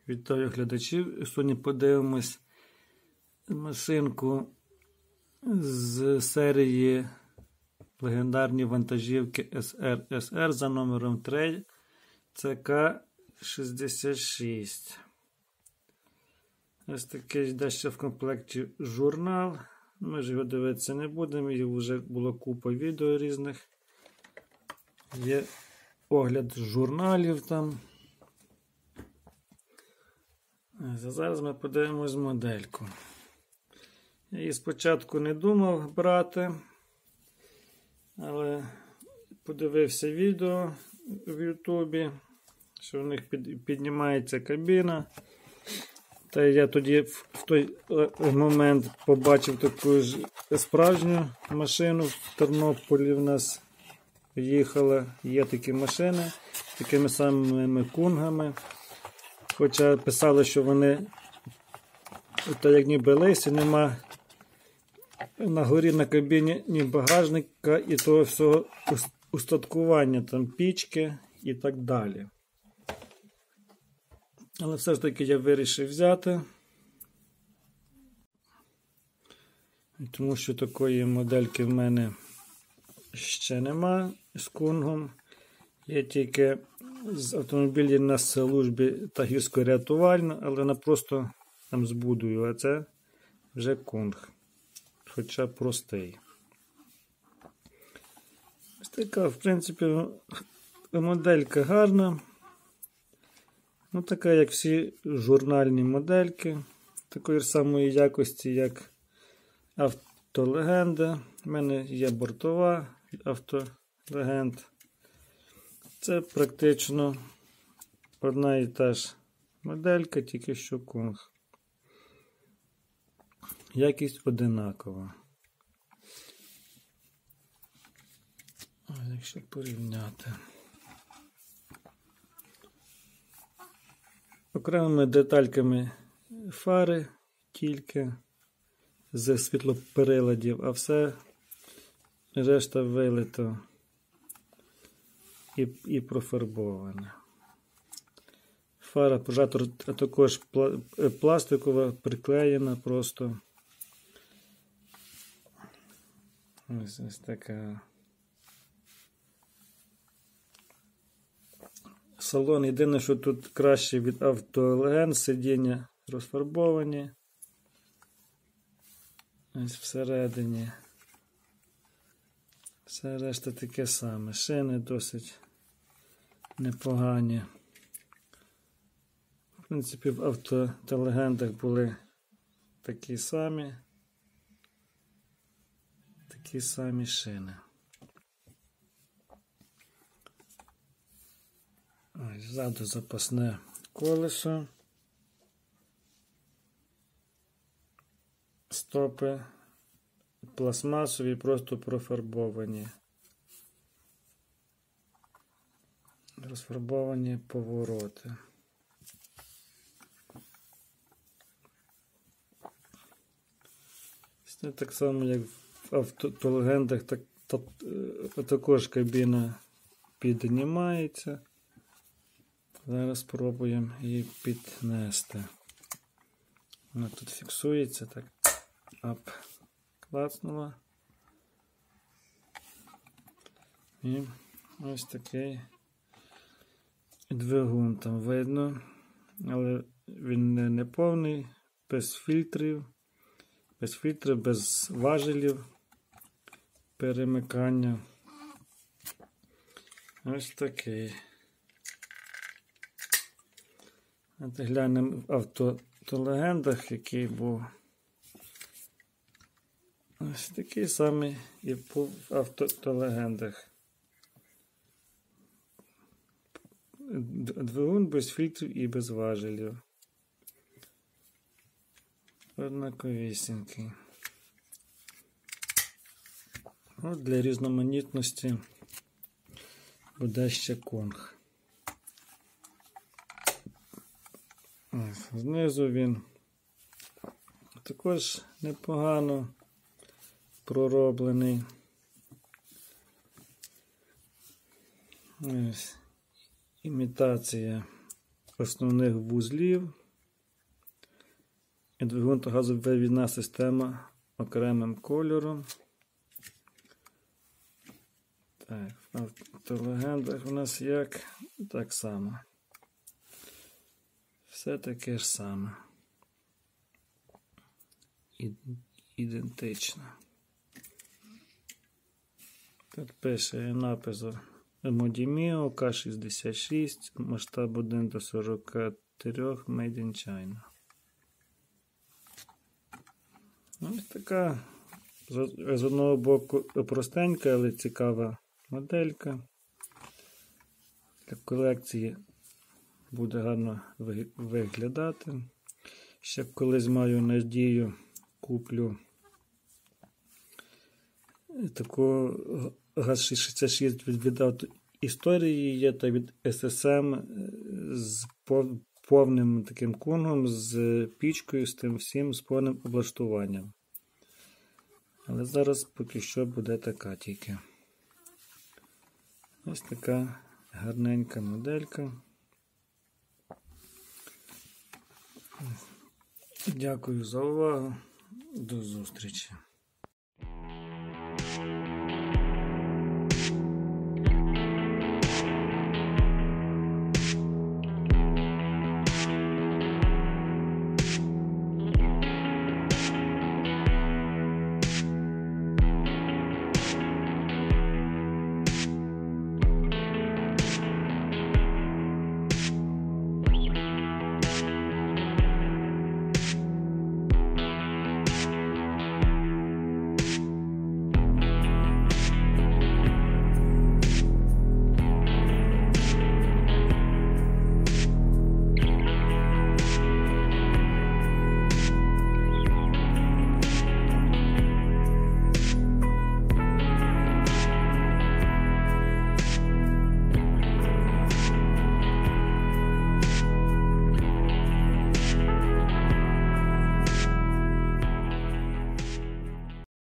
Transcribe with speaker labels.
Speaker 1: Вітаю глядачів. Сьогодні подивимось машинку з серії легендарні вантажівки СР за номером 3 ЦК-66. Ось такий йде ще в комплекті журнал. Ми ж його дивитися не будемо, його вже було купа відео різних. Є огляд журналів там. Зараз ми подивимось модельку. Я її спочатку не думав брати, але подивився відео в Ютубі, що в них піднімається кабіна. Та я тоді в той момент побачив таку ж справжню машину. В Тернополі в нас їхала. Є такі машини з такими самими кунгами. Хоча писали, що вони так як ніби лисі, нема на горі на кабіні ні багажника і того всього устаткування, там пічки і так далі. Але все ж таки я вирішив взяти, тому що такої модельки в мене ще нема з кунгом. Є тільки з автомобілів на службі та гірсько-рятувальна, але вона просто там з будою, а це вже кунг, хоча простий. Ось така, в принципі, моделька гарна. Ну, така, як всі журнальні модельки, такої ж самої якості, як Автолегенда. У мене є бортова Автолегенд. Це практично одна і та ж моделька, тільки що кунг. Якість одинакова. Якщо порівняти. Окремими детальками фари тільки з світлопереладів, а все решта вилито і профарбоване. Фара прожектор також пластикова, приклеєна просто. Ось така. Салон, єдине, що тут краще від Автолегенд, сидіння розфарбовані. Ось всередині. Все решта таке саме. Шини досить непогані. В принципі, в Автолегендах були такі самі шини. Ось ззаду запасне колесо. Стопи пластмасові, просто профарбовані. Розфарбовані повороти. Це так само, як в Автолегендах, також кабіна піднімається. Зараз спробуємо її піднести. Вона тут фіксується, так, ап, клацнула. І ось такий двигун там видно, але він не повний, без фільтрів, без важелів перемикання. Ось такий. Глянемо в Автолегендах, який був. Ось такий самий і був в Автолегендах. Двигун без фільтрів і без важелів. Однаковісінький. От для різноманітності буде ще кунг. Знизу він також непогано пророблений. Ось імітація основних вузлів. і двигун та газовивідна система окремим кольором. Так, в автолегендах у нас як? Так само. Все таке ж саме. Ідентично. Тут пише напис Modimio K66, масштаб 1 до 43, Made in China. Ось така з одного боку простенька, але цікава моделька. Для колекції буде гарно виглядати. Ще колись маю надію, куплю таку ГАЗ-66 від історії є та від ССМ з повним таким кунгом, з пічкою, з тим всім, з повним облаштуванням. Але зараз поки що буде така тільки. Ось така гарненька моделька. Дякую за увагу. До зустрічі.